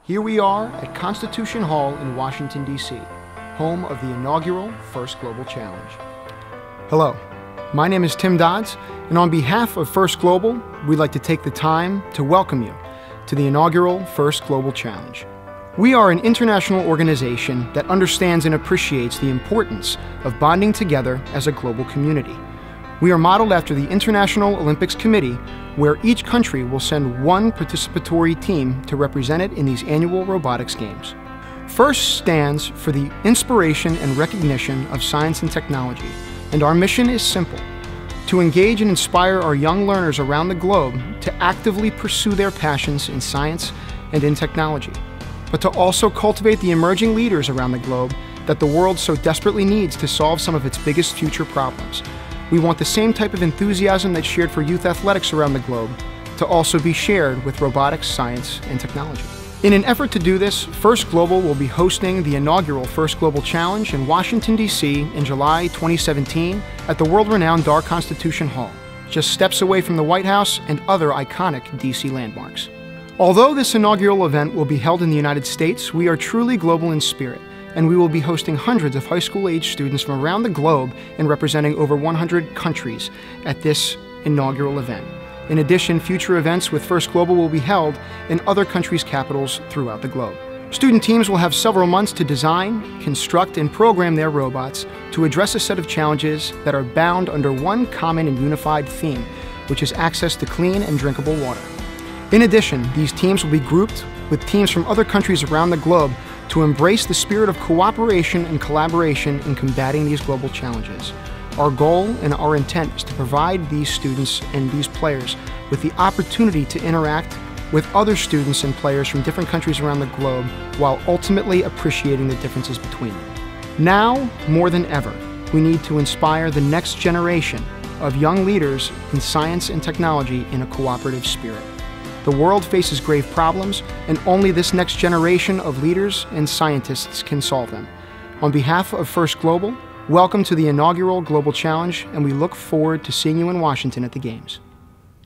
Here we are at Constitution Hall in Washington, D.C., home of the inaugural First Global Challenge. Hello, my name is Tim Dodds, and on behalf of First Global, we'd like to take the time to welcome you to the inaugural First Global Challenge. We are an international organization that understands and appreciates the importance of bonding together as a global community. We are modeled after the International Olympics Committee, where each country will send one participatory team to represent it in these annual robotics games. FIRST stands for the inspiration and recognition of science and technology, and our mission is simple: to engage and inspire our young learners around the globe to actively pursue their passions in science and in technology, but to also cultivate the emerging leaders around the globe that the world so desperately needs to solve some of its biggest future problems. We want the same type of enthusiasm that's shared for youth athletics around the globe to also be shared with robotics, science, and technology. In an effort to do this, First Global will be hosting the inaugural First Global Challenge in Washington, D.C. in July 2017 at the world-renowned Dar Constitution Hall, just steps away from the White House and other iconic D.C. landmarks. Although this inaugural event will be held in the United States, we are truly global in spirit, and we will be hosting hundreds of high school-age students from around the globe and representing over 100 countries at this inaugural event. In addition, future events with First Global will be held in other countries' capitals throughout the globe. Student teams will have several months to design, construct, and program their robots to address a set of challenges that are bound under one common and unified theme, which is access to clean and drinkable water. In addition, these teams will be grouped with teams from other countries around the globe to embrace the spirit of cooperation and collaboration in combating these global challenges. Our goal and our intent is to provide these students and these players with the opportunity to interact with other students and players from different countries around the globe while ultimately appreciating the differences between them. Now, more than ever, we need to inspire the next generation of young leaders in science and technology in a cooperative spirit. The world faces grave problems, and only this next generation of leaders and scientists can solve them. On behalf of First Global, welcome to the inaugural Global Challenge, and we look forward to seeing you in Washington at the Games.